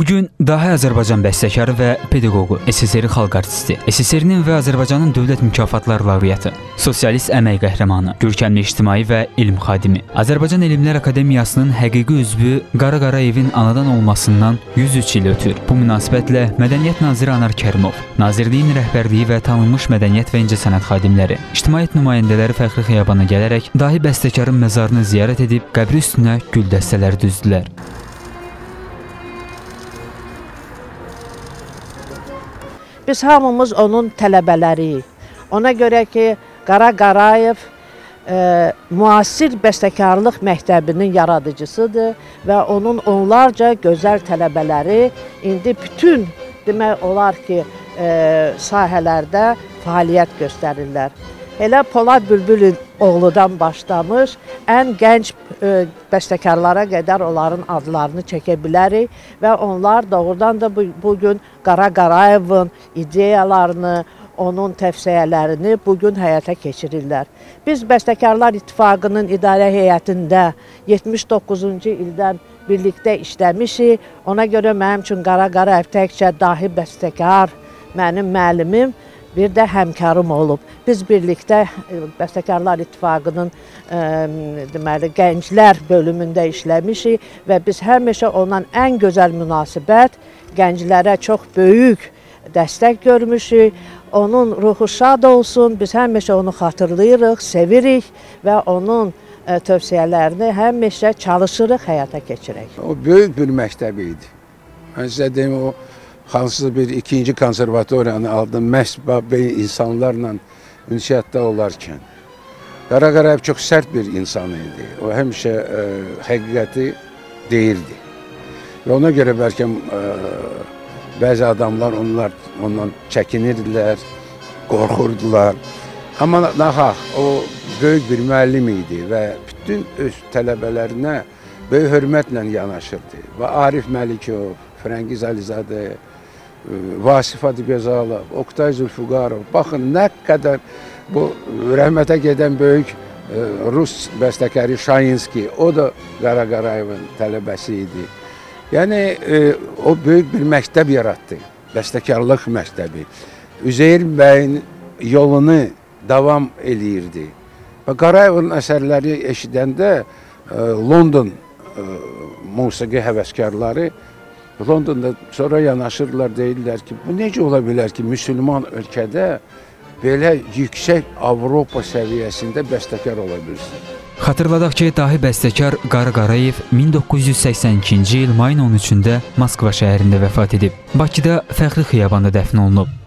Bugün dahi Azərbaycan bəstəkarı və pedaqoqu, SSR xalq artisti, SSR-nin və Azərbaycanın dövlət mükafatları laureatı, sosialist əmək qəhrəmanı, görkəmli ictimai və elm xadimi, Azərbaycan Elmlər Akademiyasının həqiqi üzvü Qara Qarayevin anadan olmasından 103 il ötür. Bu münasibətlə Mədəniyyət Naziri Anar Kərimov, Nazirliyin rəhbərliyi və tanınmış mədəniyyət və incəsənət xadimləri, ictimaiyyət nümayəndələri fəxri xiyabana gələrək dahi bəstəkarın məzarını ziyarət edib qəbri üstünə gül dəstələri düzdülər. Biz hamımız onun tələbələriyik. Ona görə ki, Qara Qarayev müasir bəstəkarlıq məktəbinin yaradıcısıdır və onun onlarca gözəl tələbələri indi bütün demək olar ki, sahələrdə fəaliyyət göstərirlər. Elə Polad Bülbülün oğludan başlamış, ən gənc bəstəkarlara qədər onların adlarını çəkə bilərik və onlar doğrudan da bugün Qara Qarayevin ideyalarını, onun təvsiyələrini bugün həyata keçirirlər. Biz Bəstəkarlar İttifaqının idarə heyətində 79-cu ildən birlikdə işləmişik. Ona görə mənim üçün Qara Qarayev təkcə dahi bəstəkar, mənim müəllimim, bir də həmkarım olub. Biz birlikdə Bəstəkarlar İttifaqının deməli, gənclər bölümündə işləmişik və biz həmişə ondan ən gözəl münasibət, gənclərə çox böyük dəstək görmüşük. Onun ruhu şad olsun, biz həmişə onu xatırlayırıq, sevirik və onun tövsiyələrini həmişə çalışırıq həyata keçirək. O böyük bir məktəb idi. Mən sizə deyim, o hansısa bir ikinci konservatoriyanı aldım, məhz insanlarla ünsiyyətdə olarkən. Qara Qarayev çox sərt bir insan idi. O həmişə həqiqəti deyirdi. Və ona görə bəlkə bəzi adamlar ondan çəkinirdilər, qorxurdular. Amma nahaq, o böyük bir müəllim idi və bütün öz tələbələrinə böyük hörmətlə yanaşırdı. Və Arif Məlikov, Fərəngiz Əlizadə, Vasif Adıgözalov, Oktay Zülfüqarov, baxın nə qədər bu rəhmətə gedən böyük Rus bəstəkarı Şayinski, o da Qara Qarayevin tələbəsi idi. Yəni, o böyük bir məktəb yaratdı, bəstəkarlıq məktəbi. Üzeyir bəyin yolunu davam eləyirdi. Və Qarayevin əsərləri eşidəndə London musiqi həvəskarları Londonda sonra yanaşırlar, deyirlər ki, bu necə ola bilər ki, müsəlman ölkədə belə yüksək Avropa səviyyəsində bəstəkar ola bilsin. Xatırladaq ki, dahi bəstəkar Qara Qarayev 1982-ci il mayın 13-də Moskva şəhərində vəfat edib. Bakıda fəxri xiyabanda dəfn olunub.